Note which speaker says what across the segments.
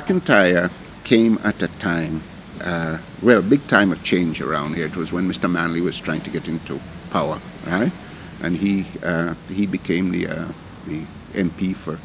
Speaker 1: McIntyre came at a time, well, big time of change around here. It was when Mr. Manley was trying to get into power, right? And he became the MP for,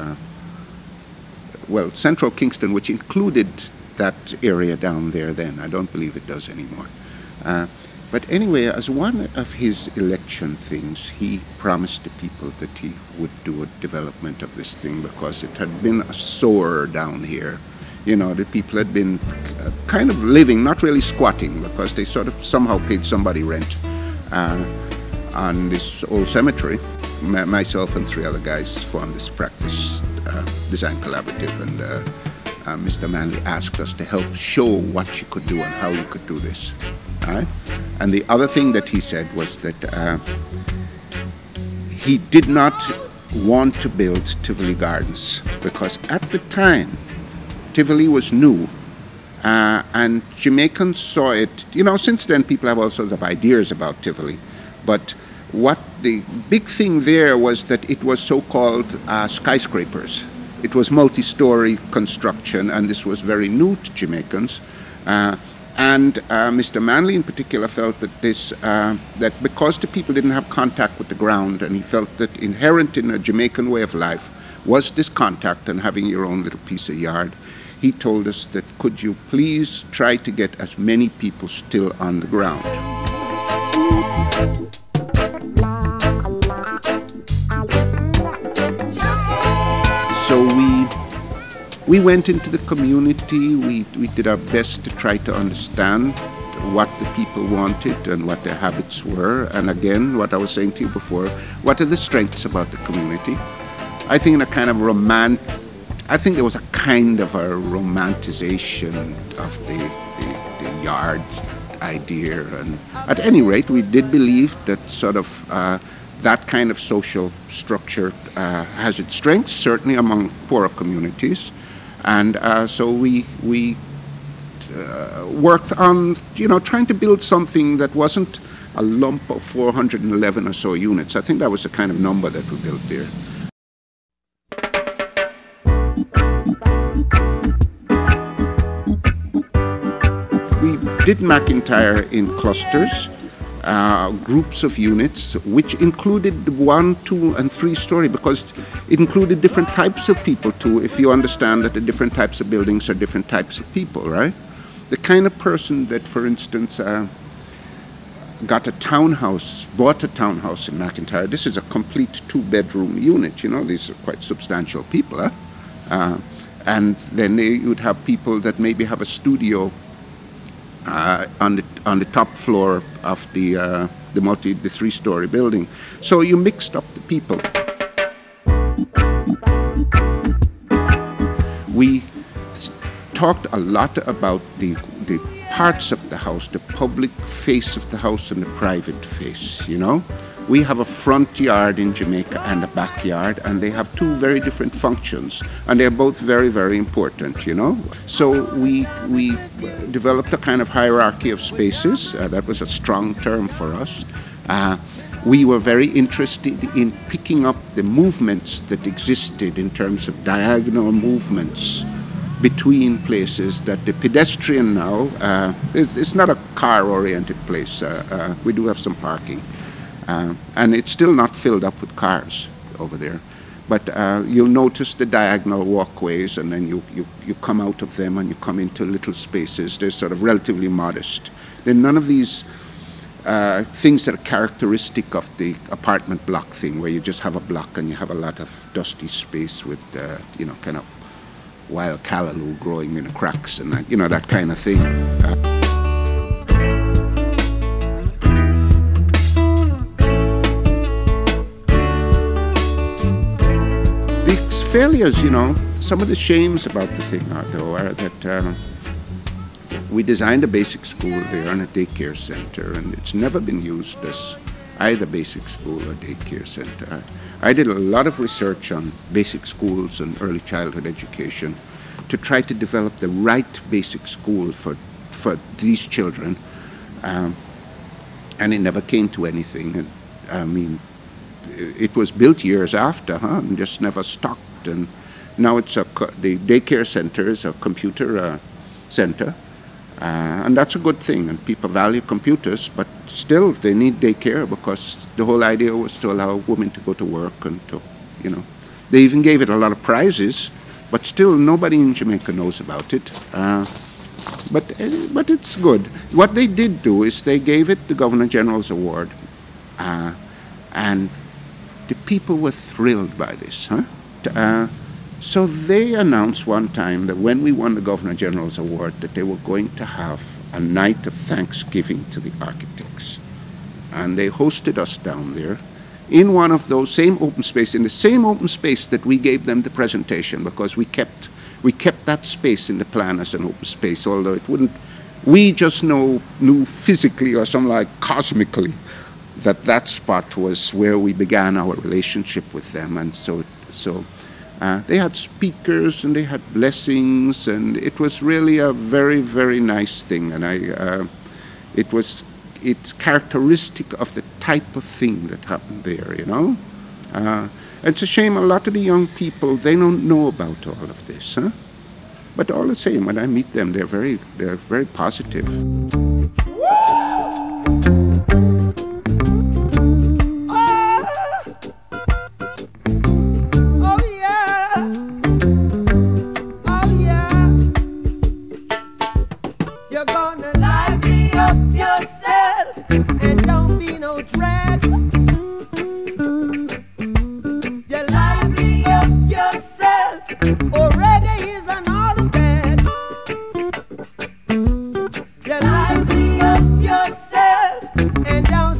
Speaker 1: well, central Kingston, which included that area down there then. I don't believe it does anymore. But anyway, as one of his election things, he promised the people that he would do a development of this thing because it had been a sore down here. You know, the people had been kind of living, not really squatting, because they sort of somehow paid somebody rent on this old cemetery. Myself and 3 other guys formed this practice design collaborative, and Mr. Manley asked us to help show what you could do and how you could do this. Right? And the other thing that he said was that he did not want to build Tivoli Gardens because at the time Tivoli was new and Jamaicans saw it. You know, since then people have all sorts of ideas about Tivoli, but what the big thing there was that it was so-called skyscrapers. It was multi-story construction, and this was very new to Jamaicans. And Mr. Manley in particular felt that that because the people didn't have contact with the ground, and he felt that inherent in a Jamaican way of life was this contact and having your own little piece of yard, he told us that could you please try to get as many people still on the ground. So we went into the community, we did our best to try to understand what the people wanted and what their habits were. And again, what I was saying to you before, what are the strengths about the community? I think in a kind of I think there was a kind of a romanticization of the yard idea. And at any rate, we did believe that sort of that kind of social structure has its strengths, certainly among poorer communities. And so we worked on, you know, trying to build something that wasn't a lump of 411 or so units. I think that was the kind of number that we built there. We did McIntyre in clusters. Groups of units, which included 1, 2, and 3 story, because it included different types of people too, if you understand that the different types of buildings are different types of people, right? The kind of person that, for instance, got a townhouse, bought a townhouse in McIntyre, this is a complete 2-bedroom unit, you know, these are quite substantial people, huh? And then you'd have people that maybe have a studio on the top floor of the 3-story building. So you mixed up the people. We talked a lot about the parts of the house, the public face of the house and the private face, you know. We have a front yard in Jamaica and a backyard, and they have 2 very different functions, and they're both very, very important, you know. So we developed a kind of hierarchy of spaces. That was a strong term for us. We were very interested in picking up the movements that existed in terms of diagonal movements between places that the pedestrian now, it's not a car-oriented place. We do have some parking. And it's still not filled up with cars over there. But you'll notice the diagonal walkways, and then you come out of them and you come into little spaces. They're sort of relatively modest. There are none of these things that are characteristic of the apartment block thing, where you just have a block and you have a lot of dusty space with, you know, kind of wild callaloo growing in the cracks and, you know, that kind of thing. Failures, you know, some of the shames about the thing are that we designed a basic school there and a daycare center, and it's never been used as either basic school or daycare center. I did a lot of research on basic schools and early childhood education to try to develop the right basic school for these children, and it never came to anything. And I mean, it was built years after, and just never stocked. And Now it's the daycare center is a computer center, and that's a good thing. And people value computers, but still they need daycare because the whole idea was to allow women to go to work and to, you know. They even gave it a lot of prizes, but still nobody in Jamaica knows about it. But it's good. What they did do is they gave it the Governor General's Award, and the people were thrilled by this. So they announced one time that when we won the Governor General's Award, that they were going to have a night of thanksgiving to the architects. And they hosted us down there in one of those same open space, in the same open space that we gave them the presentation, because we kept that space in the plan as an open space, although it wouldn't, we just knew physically or something like cosmically that spot was where we began our relationship with them. And so they had speakers and they had blessings, and it was really a very, very nice thing. And it's characteristic of the type of thing that happened there, you know. It's a shame a lot of the young people, they don't know about all of this, huh? But all the same, when I meet them, they're very positive.
Speaker 2: Already is an automatic.